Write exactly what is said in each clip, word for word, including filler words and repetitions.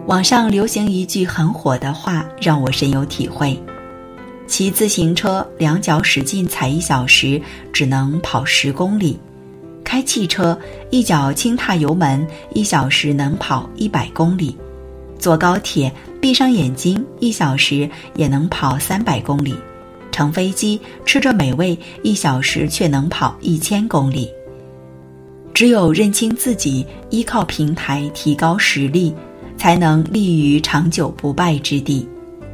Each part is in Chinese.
网上流行一句很火的话，让我深有体会：骑自行车两脚使劲踩一小时，只能跑十公里；开汽车一脚轻踏油门，一小时能跑一百公里；坐高铁闭上眼睛，一小时也能跑三百公里；乘飞机吃着美味，一小时却能跑一千公里。只有认清自己，依靠平台提高实力，才能立于长久不败之地。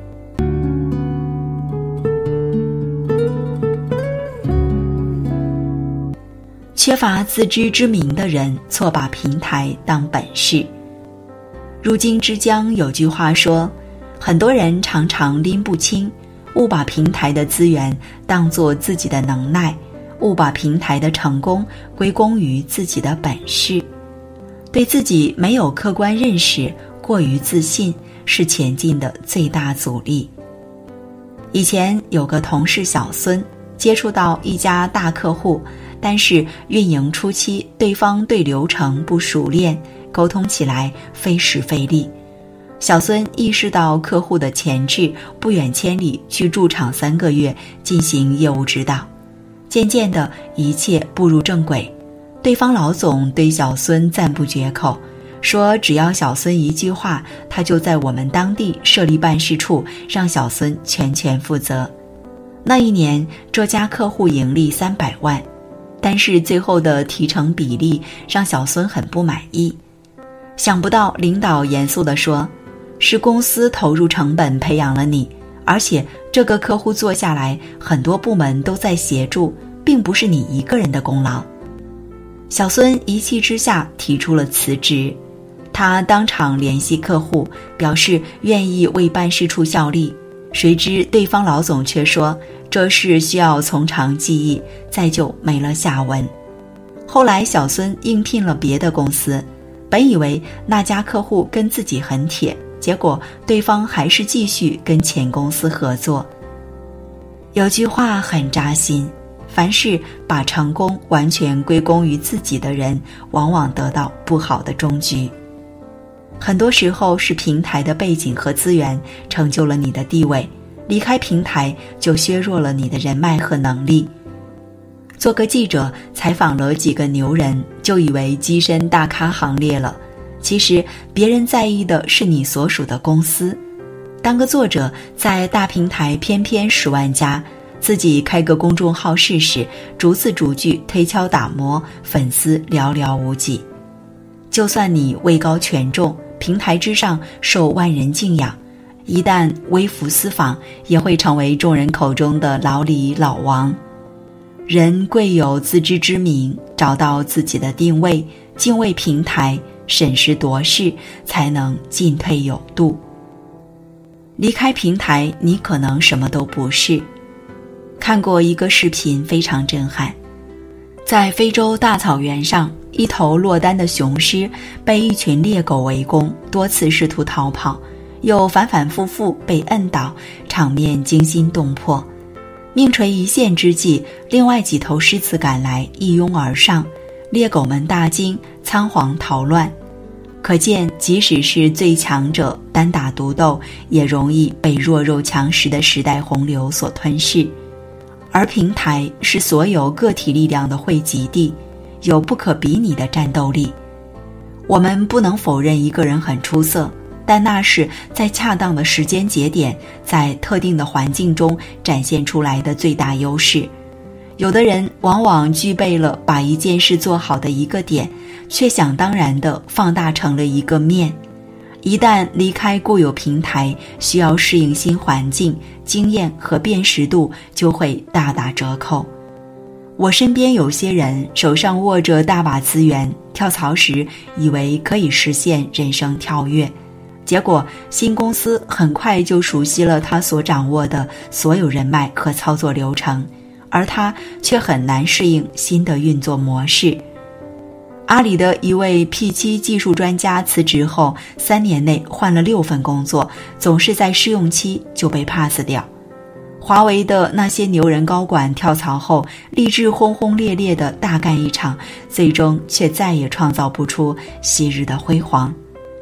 缺乏自知之明的人，错把平台当本事。如今之江有句话说，很多人常常拎不清，误把平台的资源当作自己的能耐，误把平台的成功归功于自己的本事。对自己没有客观认识，过于自信是前进的最大阻力。以前有个同事小孙，接触到一家大客户，但是运营初期对方对流程不熟练，沟通起来费时费力。小孙意识到客户的潜质，不远千里去驻场三个月进行业务指导。渐渐的，一切步入正轨。对方老总对小孙赞不绝口，说只要小孙一句话，他就在我们当地设立办事处，让小孙全权负责。那一年，这家客户盈利三百万，但是最后的提成比例让小孙很不满意。想不到领导严肃地说，是公司投入成本培养了你，而且这个客户做下来，很多部门都在协助，并不是你一个人的功劳。小孙一气之下提出了辞职，他当场联系客户，表示愿意为办事处效力。谁知对方老总却说，这事需要从长计议，再就没了下文。后来小孙应聘了别的公司，本以为那家客户跟自己很铁，结果对方还是继续跟前公司合作。有句话很扎心，凡是把成功完全归功于自己的人，往往得到不好的终局。很多时候是平台的背景和资源成就了你的地位，离开平台就削弱了你的人脉和能力。做个记者，采访了几个牛人，就以为跻身大咖行列了，其实别人在意的是你所属的公司。当个作者，在大平台偏偏十万加，自己开个公众号试试，逐字逐句推敲打磨，粉丝寥寥无几。就算你位高权重，平台之上受万人敬仰，一旦微服私访，也会成为众人口中的老李老王。人贵有自知之明，找到自己的定位，敬畏平台，审时度势，才能进退有度。离开平台，你可能什么都不是。看过一个视频，非常震撼。在非洲大草原上，一头落单的雄狮被一群猎狗围攻，多次试图逃跑，又反反复复被摁倒，场面惊心动魄。命垂一线之际，另外几头狮子赶来，一拥而上，猎狗们大惊，仓皇逃乱。可见，即使是最强者单打独斗，也容易被弱肉强食的时代洪流所吞噬。而平台是所有个体力量的汇集地，有不可比拟的战斗力。我们不能否认一个人很出色，但那是在恰当的时间节点，在特定的环境中展现出来的最大优势。有的人往往具备了把一件事做好的一个点，却想当然地放大成了一个面。一旦离开固有平台，需要适应新环境，经验和辨识度就会大打折扣。我身边有些人手上握着大把资源，跳槽时以为可以实现人生跳跃，结果新公司很快就熟悉了他所掌握的所有人脉和操作流程，而他却很难适应新的运作模式。阿里的一位 P 七 技术专家辞职后，三年内换了六份工作，总是在试用期就被 pass 掉。华为的那些牛人高管跳槽后，立志轰轰烈烈地大干一场，最终却再也创造不出昔日的辉煌。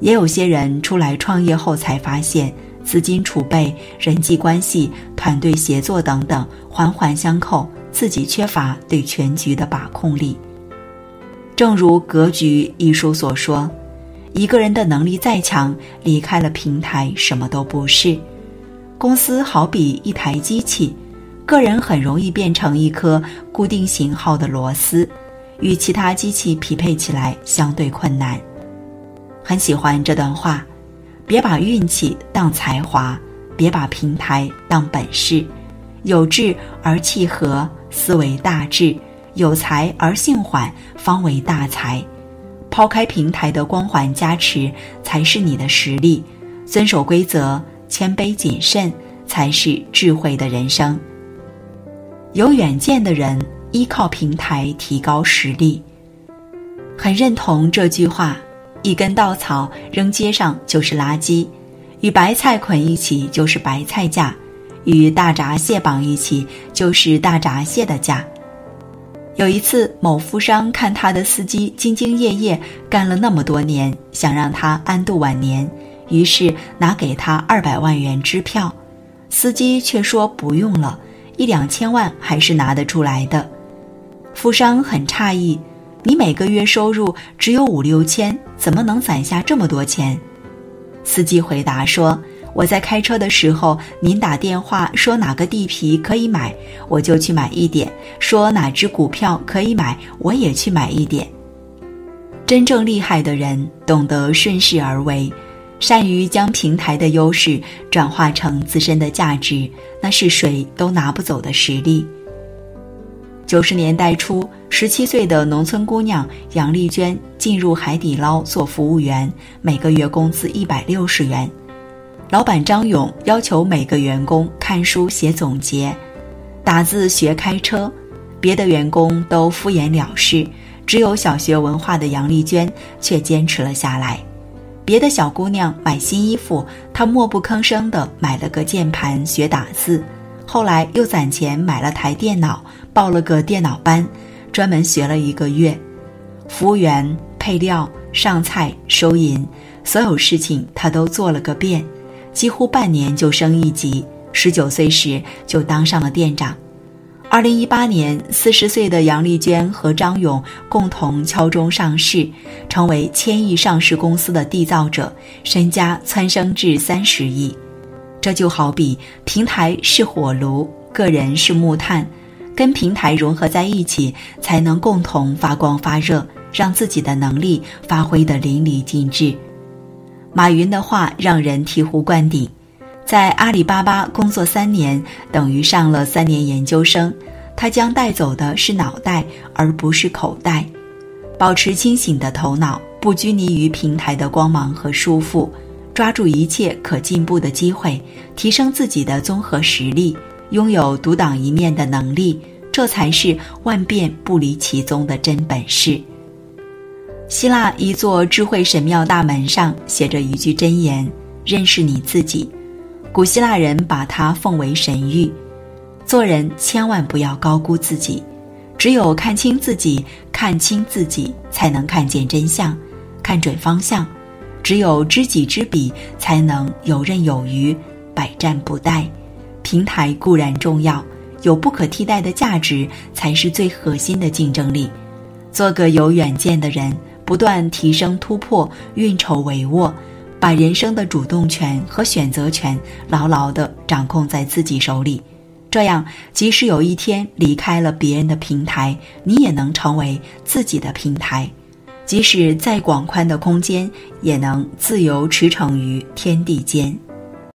也有些人出来创业后才发现，资金储备、人际关系、团队协作等等环环相扣，自己缺乏对全局的把控力。正如《格局》一书所说，一个人的能力再强，离开了平台什么都不是。公司好比一台机器，个人很容易变成一颗固定型号的螺丝，与其他机器匹配起来相对困难。很喜欢这段话，别把运气当才华，别把平台当本事，有志而气和，思为大志，有才而性缓，方为大才。抛开平台的光环加持，才是你的实力。遵守规则，谦卑谨慎，才是智慧的人生。有远见的人依靠平台提高实力。很认同这句话，一根稻草扔街上就是垃圾，与白菜捆一起就是白菜价，与大闸蟹绑一起就是大闸蟹的价。有一次，某富商看他的司机兢兢业业干了那么多年，想让他安度晚年，于是拿给他二百万元支票，司机却说不用了，一两千万还是拿得出来的。富商很诧异，你每个月收入只有五六千，怎么能攒下这么多钱？司机回答说，我在开车的时候，您打电话说哪个地皮可以买，我就去买一点，说哪只股票可以买，我也去买一点。真正厉害的人懂得顺势而为，善于将平台的优势转化成自身的价值，那是谁都拿不走的实力。九十年代初，十七岁的农村姑娘杨丽娟进入海底捞做服务员，每个月工资一百六十元。老板张勇要求每个员工看书写总结，打字学开车，别的员工都敷衍了事，只有小学文化的杨丽娟却坚持了下来。别的小姑娘买新衣服，她默不吭声地买了个键盘学打字，后来又攒钱买了台电脑，报了个电脑班，专门学了一个月。服务员、配料、上菜、收银，所有事情她都做了个遍，几乎半年就升一级，十九岁时就当上了店长。二零一八年，四十岁的杨丽娟和张勇共同敲钟上市，成为千亿上市公司的缔造者，身家蹿升至三十亿。这就好比平台是火炉，个人是木炭，跟平台融合在一起，才能共同发光发热，让自己的能力发挥得淋漓尽致。马云的话让人醍醐灌顶，在阿里巴巴工作三年，等于上了三年研究生，他将带走的是脑袋，而不是口袋。保持清醒的头脑，不拘泥于平台的光芒和束缚，抓住一切可进步的机会，提升自己的综合实力，拥有独当一面的能力，这才是万变不离其宗的真本事。希腊一座智慧神庙大门上写着一句箴言，认识你自己。古希腊人把它奉为神谕。做人千万不要高估自己，只有看清自己，看清自己，才能看见真相，看准方向。只有知己知彼，才能游刃有余，百战不殆。平台固然重要，有不可替代的价值，才是最核心的竞争力。做个有远见的人，不断提升突破，运筹帷幄，把人生的主动权和选择权牢牢地掌控在自己手里。这样，即使有一天离开了别人的平台，你也能成为自己的平台。即使再广宽的空间，也能自由驰骋于天地间。